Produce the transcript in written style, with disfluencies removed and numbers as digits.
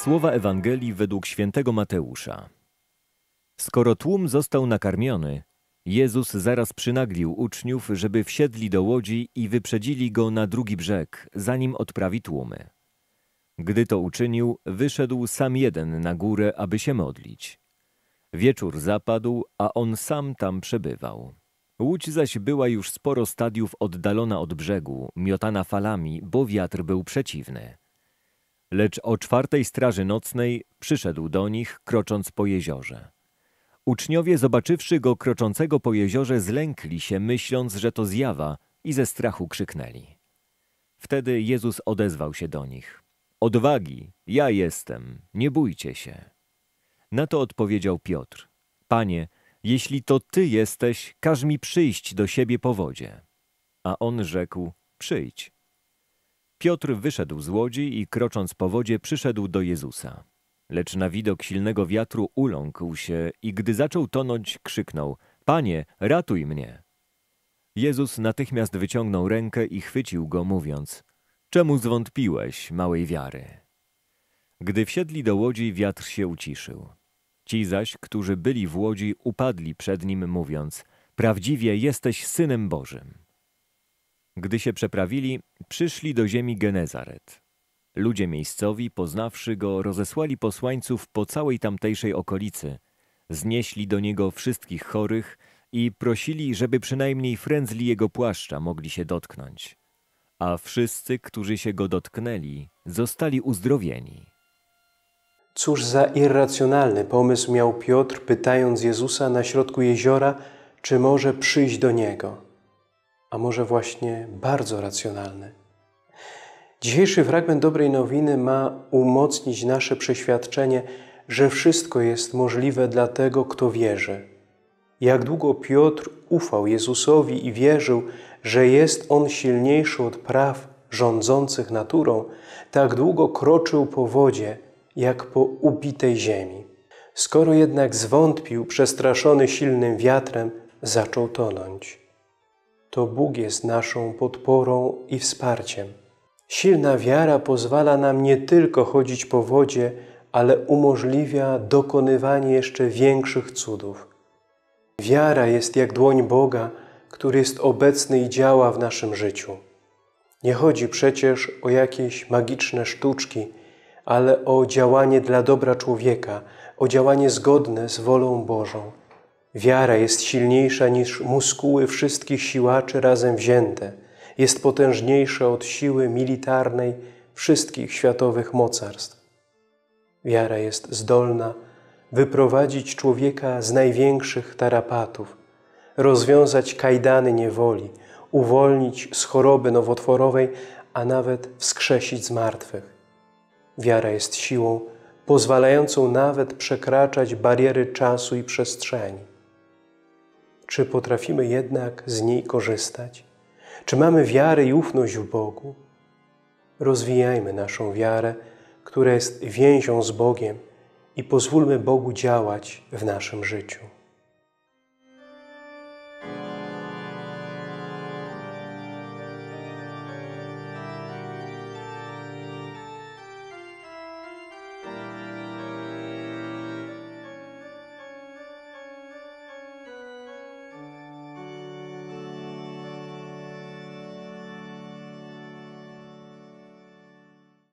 Słowa Ewangelii według świętego Mateusza. Skoro tłum został nakarmiony, Jezus zaraz przynaglił uczniów, żeby wsiedli do łodzi i wyprzedzili go na drugi brzeg, zanim odprawi tłumy. Gdy to uczynił, wyszedł sam jeden na górę, aby się modlić. Wieczór zapadł, a on sam tam przebywał. Łódź zaś była już sporo stadiów oddalona od brzegu, miotana falami, bo wiatr był przeciwny. Lecz o 4:00 straży nocnej przyszedł do nich, krocząc po jeziorze. Uczniowie, zobaczywszy go kroczącego po jeziorze, zlękli się, myśląc, że to zjawa, i ze strachu krzyknęli. Wtedy Jezus odezwał się do nich. Odwagi, ja jestem, nie bójcie się. Na to odpowiedział Piotr. Panie, jeśli to Ty jesteś, każ mi przyjść do siebie po wodzie. A on rzekł, przyjdź. Piotr wyszedł z łodzi i krocząc po wodzie przyszedł do Jezusa. Lecz na widok silnego wiatru uląkł się i gdy zaczął tonąć, krzyknął, Panie, ratuj mnie. Jezus natychmiast wyciągnął rękę i chwycił go, mówiąc, czemu zwątpiłeś, małej wiary? Gdy wsiedli do łodzi, wiatr się uciszył. Ci zaś, którzy byli w łodzi, upadli przed nim, mówiąc, prawdziwie jesteś Synem Bożym. Gdy się przeprawili, przyszli do ziemi Genezaret. Ludzie miejscowi, poznawszy go, rozesłali posłańców po całej tamtejszej okolicy, znieśli do niego wszystkich chorych i prosili, żeby przynajmniej frędzli jego płaszcza mogli się dotknąć. A wszyscy, którzy się go dotknęli, zostali uzdrowieni. Cóż za irracjonalny pomysł miał Piotr, pytając Jezusa na środku jeziora, czy może przyjść do Niego. A może właśnie bardzo racjonalny. Dzisiejszy fragment Dobrej Nowiny ma umocnić nasze przeświadczenie, że wszystko jest możliwe dla tego, kto wierzy. Jak długo Piotr ufał Jezusowi i wierzył, że jest On silniejszy od praw rządzących naturą, tak długo kroczył po wodzie, jak po ubitej ziemi. Skoro jednak zwątpił, przestraszony silnym wiatrem, zaczął tonąć. To Bóg jest naszą podporą i wsparciem. Silna wiara pozwala nam nie tylko chodzić po wodzie, ale umożliwia dokonywanie jeszcze większych cudów. Wiara jest jak dłoń Boga, który jest obecny i działa w naszym życiu. Nie chodzi przecież o jakieś magiczne sztuczki, ale o działanie dla dobra człowieka, o działanie zgodne z wolą Bożą. Wiara jest silniejsza niż muskuły wszystkich siłaczy razem wzięte. Jest potężniejsza od siły militarnej wszystkich światowych mocarstw. Wiara jest zdolna wyprowadzić człowieka z największych tarapatów, rozwiązać kajdany niewoli, uwolnić z choroby nowotworowej, a nawet wskrzesić zmartwych. Wiara jest siłą pozwalającą nawet przekraczać bariery czasu i przestrzeni. Czy potrafimy jednak z niej korzystać? Czy mamy wiarę i ufność w Bogu? Rozwijajmy naszą wiarę, która jest więzią z Bogiem i pozwólmy Bogu działać w naszym życiu.